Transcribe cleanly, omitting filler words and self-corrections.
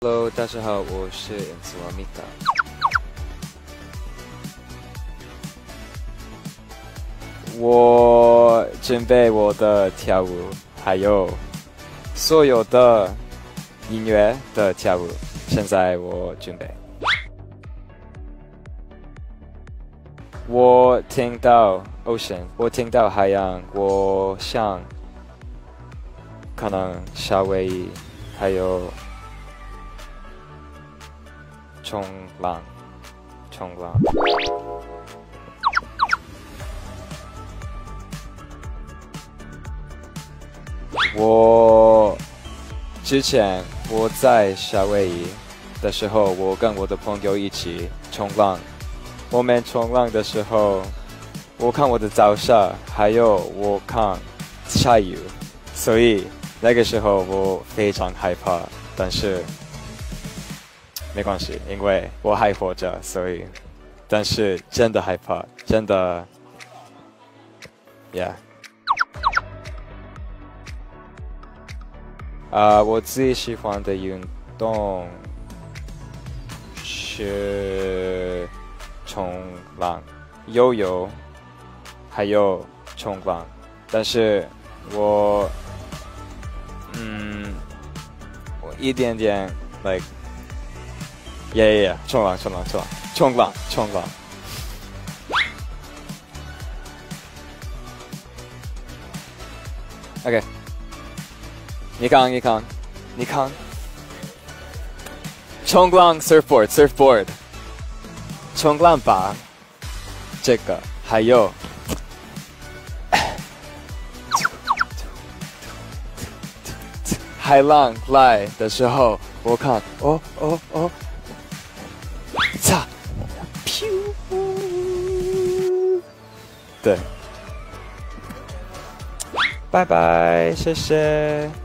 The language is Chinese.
Hello，大家好，我是 Inslamita。我准备我的跳舞，还有所有的音乐的跳舞。现在我准备。我听到 ocean， 我听到海洋，我想可能夏威夷，还有冲浪。之前我在夏威夷的时候，我跟我的朋友一起冲浪。我们冲浪的时候，我看我的脚下，还有我看下雨，所以那个时候我非常害怕，但是没关系，因为我还活着，所以，但是真的害怕，真的 ，yeah。我最喜欢的运动是冲浪、游泳，还有冲浪。但是我一点点 like yeah 冲浪。OK。你看，冲浪 surfboard， 冲浪吧，这个还有，海浪来的时候，我看，擦，对，拜拜，谢谢。